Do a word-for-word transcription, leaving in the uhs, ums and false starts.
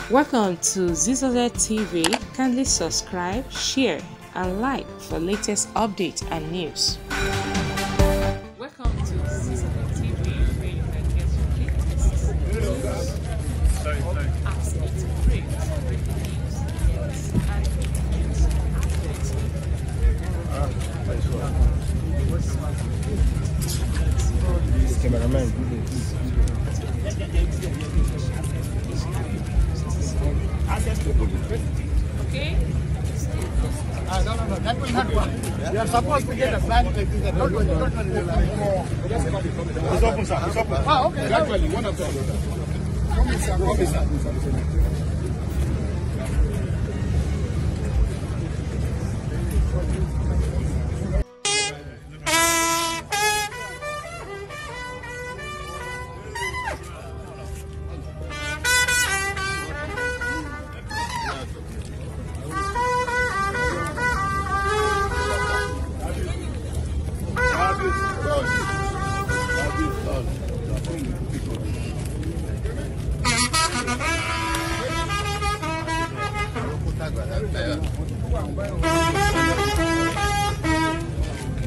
Welcome to Zisodel T V. Kindly subscribe, share, and like for latest updates and news. Welcome to Zisodel T V, where you can get your latest news, absolute free breaking news, news, and news updates. Cameraman. Okay? Ah, no, no, no, that will not work. We are supposed to get a plan like this. Don't worry, don't worry. It's open, sir. It's open. Ah, okay. Gradually, one after another. Come in, sir. Come in, sir. Yeah.